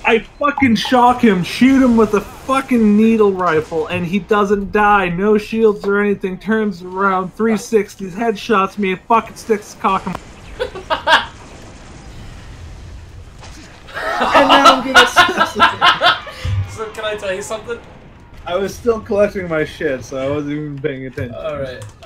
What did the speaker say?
I fucking shock him, shoot him with a fucking needle rifle, and he doesn't die. No shields or anything. Turns around, 360s, headshots me, and fucking sticks his cock in my... And now I'm gonna assassinate. So can I tell you something? I was still collecting my shit, so I wasn't even paying attention. Alright.